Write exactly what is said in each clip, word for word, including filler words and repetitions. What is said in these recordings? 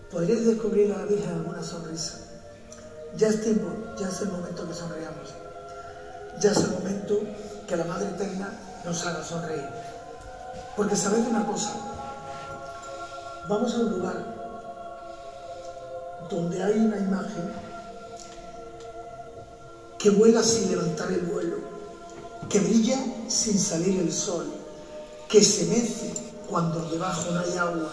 podríais descubrir a la Virgen alguna sonrisa. Ya es tiempo, ya es el momento que sonriamos. Ya es el momento que la Madre Eterna nos haga sonreír. Porque sabed una cosa, vamos a un lugar donde hay una imagen que vuela sin levantar el vuelo, que brilla sin salir el sol, que se mece cuando debajo no hay agua,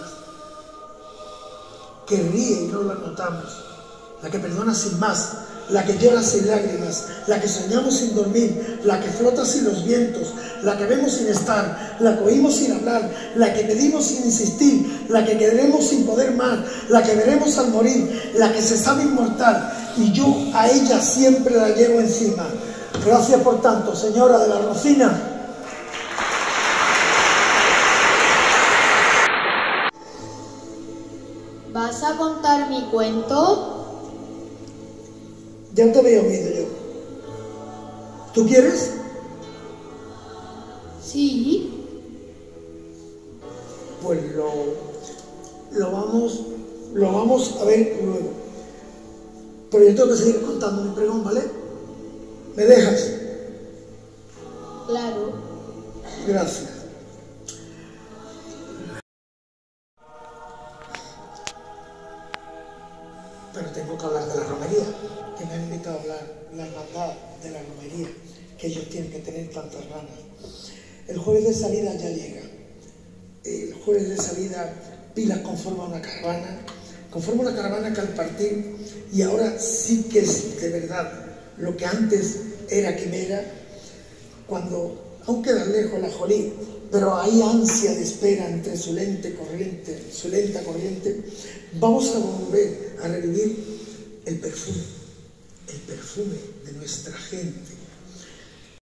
que ríe y no la notamos, la que perdona sin más, la que llora sin lágrimas, la que soñamos sin dormir, la que flota sin los vientos, la que vemos sin estar, la que oímos sin hablar, la que pedimos sin insistir, la que queremos sin poder más, la que veremos al morir, la que se sabe inmortal, y yo a ella siempre la llevo encima. Gracias por tanto, señora de la Rocina. ¿Vas a contar mi cuento? Ya te había oído yo. ¿Tú quieres? Sí. Pues lo, lo, vamos, lo vamos a ver luego. Pero yo tengo que seguir contando mi pregón, ¿vale? ¿Me dejas? Claro. Gracias. Pero tengo que hablar de la romería, que me han invitado a hablar, la hermandad de la romería, que ellos tienen que tener tantas ganas. El jueves de salida ya llega. El jueves de salida Pilas conforma una caravana, conforma una caravana que al partir, y ahora sí que es de verdad lo que antes era quimera, cuando aún queda lejos la Jolí, pero hay ansia de espera entre su lente corriente, su lenta corriente, vamos a volver a revivir el perfume, el perfume de nuestra gente,